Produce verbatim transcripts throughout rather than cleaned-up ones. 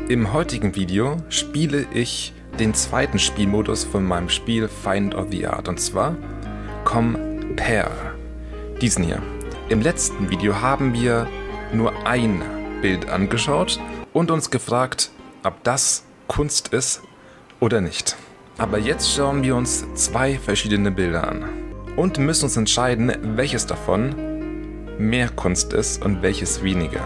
Im heutigen Video spiele ich den zweiten Spielmodus von meinem Spiel Find of the Art, und zwar Compare. Diesen hier. Im letzten Video haben wir nur ein Bild angeschaut und uns gefragt, ob das Kunst ist oder nicht. Aber jetzt schauen wir uns zwei verschiedene Bilder an und müssen uns entscheiden, welches davon mehr Kunst ist und welches weniger.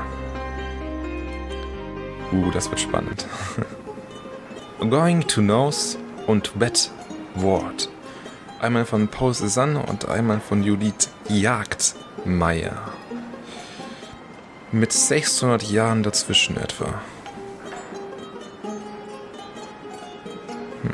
Uh, das wird spannend. Going to Nose und Wet Ward. Einmal von Paul Cézanne und einmal von Judith Jagdmeier. Mit sechshundert Jahren dazwischen etwa. Hm.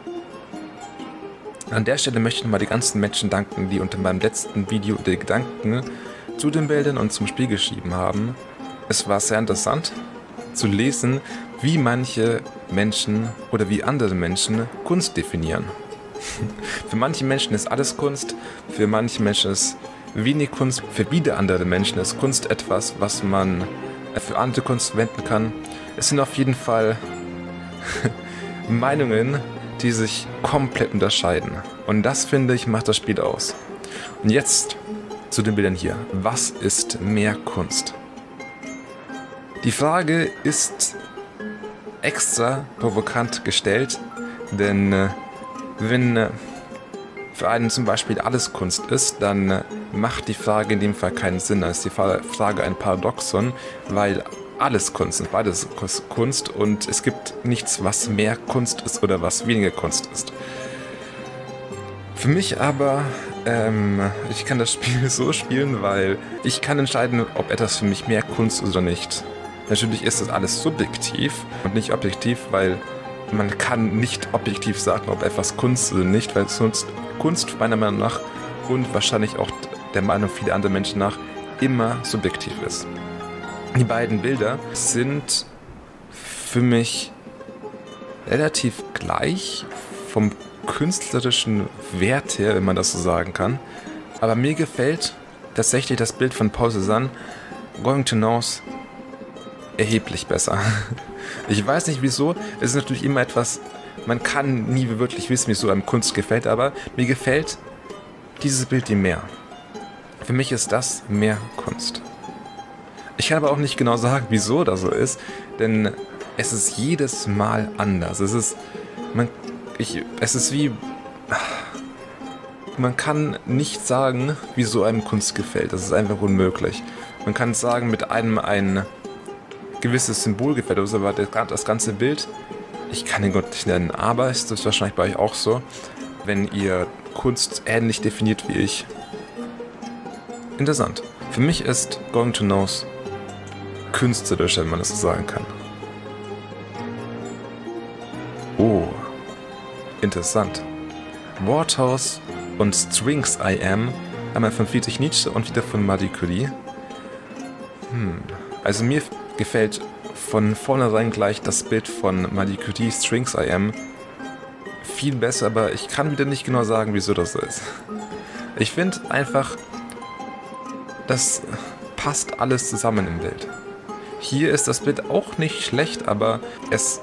An der Stelle möchte ich nochmal die ganzen Menschen danken, die unter meinem letzten Video die Gedanken zu den Bildern und zum Spiel geschrieben haben. Es war sehr interessant zu lesen, wie manche Menschen oder wie andere Menschen Kunst definieren. Für manche Menschen ist alles Kunst, für manche Menschen ist wenig Kunst, für wieder andere Menschen ist Kunst etwas, was man für andere Kunst verwenden kann. Es sind auf jeden Fall Meinungen, die sich komplett unterscheiden. Und das, finde ich, macht das Spiel aus. Und jetzt zu den Bildern hier. Was ist mehr Kunst? Die Frage ist extra provokant gestellt, denn äh, wenn äh, für einen zum Beispiel alles Kunst ist, dann äh, macht die Frage in dem Fall keinen Sinn. Dann ist die Frage ein Paradoxon, weil alles Kunst ist, beides Kunst, und es gibt nichts, was mehr Kunst ist oder was weniger Kunst ist. Für mich aber, ähm, ich kann das Spiel so spielen, weil ich kann entscheiden, ob etwas für mich mehr Kunst ist oder nicht. Natürlich ist das alles subjektiv und nicht objektiv, weil man kann nicht objektiv sagen, ob etwas Kunst ist oder nicht, weil sonst Kunst meiner Meinung nach und wahrscheinlich auch der Meinung vieler anderer Menschen nach immer subjektiv ist. Die beiden Bilder sind für mich relativ gleich vom künstlerischen Wert her, wenn man das so sagen kann. Aber mir gefällt tatsächlich das Bild von Paul Cézanne, Going to Nose, erheblich besser. Ich weiß nicht wieso, es ist natürlich immer etwas, man kann nie wirklich wissen, wie so einem Kunst gefällt, aber mir gefällt dieses Bild hier mehr. Für mich ist das mehr Kunst. Ich kann aber auch nicht genau sagen, wieso das so ist, denn es ist jedes Mal anders. Es ist, man, ich, es ist wie, man kann nicht sagen, wieso einem Kunst gefällt. Das ist einfach unmöglich. Man kann sagen, mit einem ein gewisses Symbol gefällt, aber das ganze Bild, ich kann den Gott nicht nennen, aber ist das wahrscheinlich bei euch auch so, wenn ihr Kunst ähnlich definiert wie ich. Interessant. Für mich ist Going to Nose künstlerisch, wenn man das so sagen kann. Oh, interessant. Worthaus und Strings I Am, einmal von Friedrich Nietzsche und wieder von Marie Curie. Hm, also mir gefällt von vornherein gleich das Bild von Marie Curie, Strings I Am, viel besser, aber ich kann wieder nicht genau sagen, wieso das so ist. Ich finde einfach, das passt alles zusammen im Bild. Hier ist das Bild auch nicht schlecht, aber es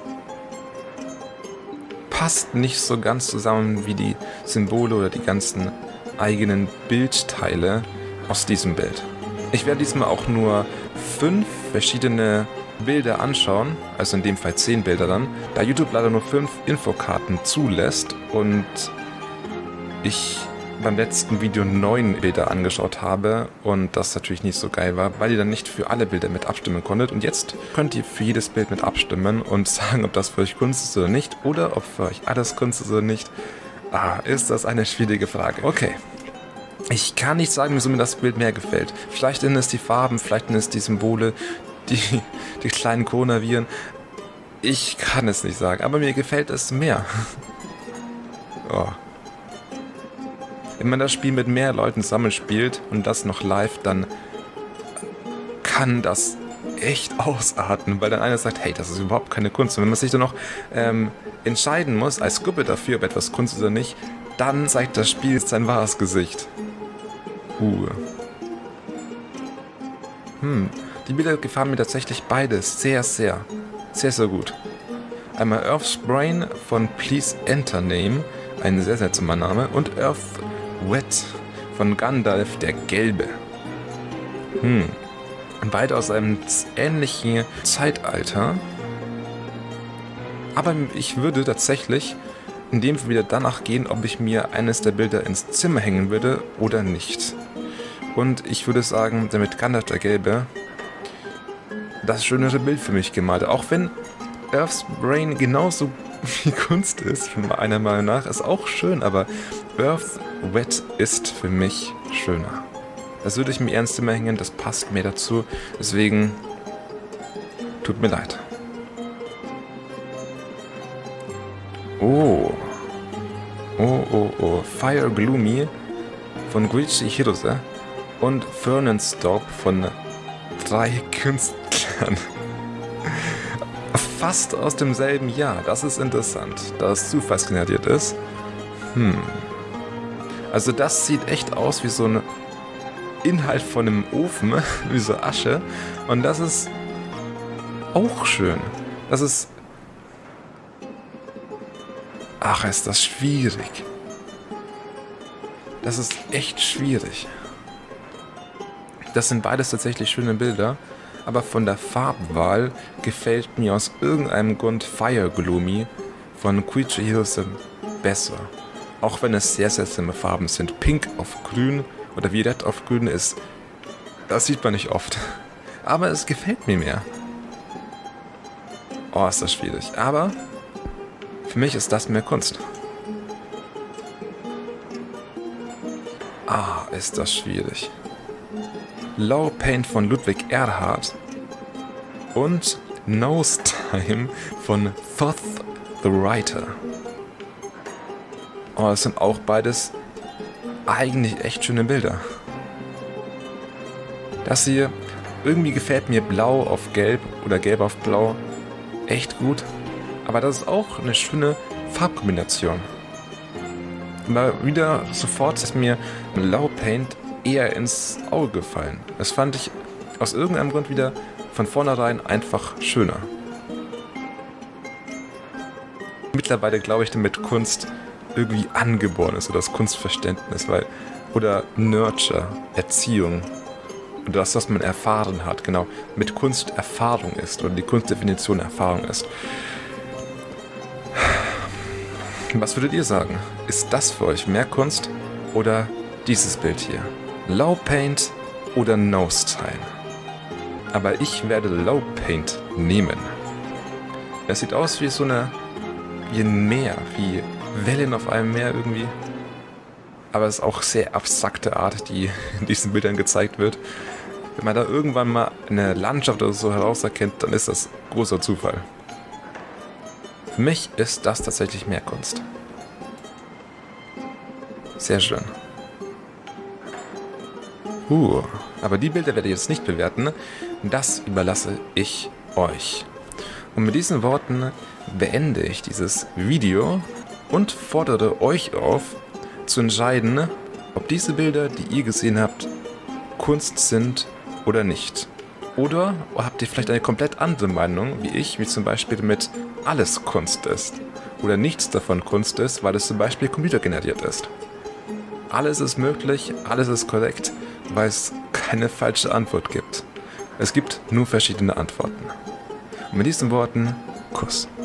passt nicht so ganz zusammen wie die Symbole oder die ganzen eigenen Bildteile aus diesem Bild. Ich werde diesmal auch nur fünf verschiedene Bilder anschauen, also in dem Fall zehn Bilder dann, da YouTube leider nur fünf Infokarten zulässt und ich beim letzten Video neun Bilder angeschaut habe und das natürlich nicht so geil war, weil ihr dann nicht für alle Bilder mit abstimmen konntet. Und jetzt könnt ihr für jedes Bild mit abstimmen und sagen, ob das für euch Kunst ist oder nicht, oder ob für euch alles Kunst ist oder nicht. Ah, ist das eine schwierige Frage. Okay. Ich kann nicht sagen, wieso mir das Bild mehr gefällt. Vielleicht sind es die Farben, vielleicht sind es die Symbole, die, die kleinen Coronaviren. Ich kann es nicht sagen, aber mir gefällt es mehr. Oh. Wenn man das Spiel mit mehr Leuten zusammenspielt und das noch live, dann kann das echt ausarten, weil dann einer sagt, hey, das ist überhaupt keine Kunst. Und wenn man sich dann noch ähm, entscheiden muss, als Gruppe dafür, ob etwas Kunst ist oder nicht, dann zeigt das Spiel sein wahres Gesicht. Uh. Hm, die Bilder gefallen mir tatsächlich beide sehr, sehr. Sehr, sehr gut. Einmal Earth's Brain von Please Enter Name, ein sehr seltsamer Name, und Earth Wet von Gandalf der Gelbe. Hm. Beide aus einem ähnlichen Zeitalter. Aber ich würde tatsächlich in dem Fall wieder danach gehen, ob ich mir eines der Bilder ins Zimmer hängen würde oder nicht. Und ich würde sagen, damit Gandalf der Gelbe das schönere Bild für mich gemalt. Auch wenn Earth's Brain genauso wie Kunst ist, meiner Meinung nach, ist auch schön, aber Earth Wet ist für mich schöner. Das würde ich mir eher ins Zimmer hängen, das passt mir dazu, deswegen tut mir leid. Oh. Oh, oh, oh. Fire Gloomy von Guichi Hirose und Fern Stop von drei Künstlern. Fast aus demselben Jahr. Das ist interessant, da es zufallsgeneriert ist. Hm. Also das sieht echt aus wie so ein Inhalt von einem Ofen, wie so Asche. Und das ist auch schön. Das ist... Ach, ist das schwierig. Das ist echt schwierig. Das sind beides tatsächlich schöne Bilder, aber von der Farbwahl gefällt mir aus irgendeinem Grund Fire Gloomy von Guichi Hirose besser. Auch wenn es sehr seltsame Farben sind. Pink auf Grün oder Violett auf Grün ist, das sieht man nicht oft. Aber es gefällt mir mehr. Oh, ist das schwierig. Aber für mich ist das mehr Kunst. Ah, ist das schwierig. Low Paint von Ludwig Erhard und Nose Time von Thoth the Writer. Oh, das sind auch beides eigentlich echt schöne Bilder. Das hier, irgendwie gefällt mir Blau auf Gelb oder Gelb auf Blau echt gut. Aber das ist auch eine schöne Farbkombination. Mal wieder sofort ist mir Low Paint eher ins Auge gefallen. Das fand ich aus irgendeinem Grund wieder von vornherein einfach schöner. Mittlerweile glaube ich, damit Kunst irgendwie angeboren ist oder das Kunstverständnis, weil oder Nurture, Erziehung oder das, was man erfahren hat, genau, mit Kunst Erfahrung ist oder die Kunstdefinition Erfahrung ist. Was würdet ihr sagen? Ist das für euch mehr Kunst oder dieses Bild hier? Low Paint oder Nose Time? Aber ich werde Low Paint nehmen. Es sieht aus wie so eine, wie ein Meer, wie Wellen auf einem Meer irgendwie. Aber es ist auch sehr abstrakte Art, die in diesen Bildern gezeigt wird. Wenn man da irgendwann mal eine Landschaft oder so herauserkennt, dann ist das großer Zufall. Für mich ist das tatsächlich mehr Kunst. Sehr schön. Uh, aber die Bilder werde ich jetzt nicht bewerten. Das überlasse ich euch. Und mit diesen Worten beende ich dieses Video und fordere euch auf, zu entscheiden, ob diese Bilder, die ihr gesehen habt, Kunst sind oder nicht. Oder habt ihr vielleicht eine komplett andere Meinung, wie ich, wie zum Beispiel mit alles Kunst ist. Oder nichts davon Kunst ist, weil es zum Beispiel computergeneriert ist. Alles ist möglich, alles ist korrekt, weil es keine falsche Antwort gibt. Es gibt nur verschiedene Antworten. Und mit diesen Worten, Kuss.